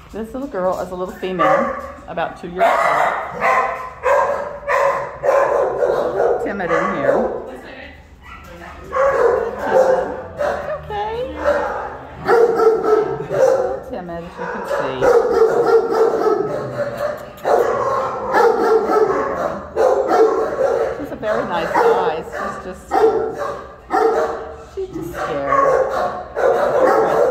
This little girl is a little female, about 2 years old. Timid in here. Okay. Timid, as you can see. She's a very nice size. She's just scared.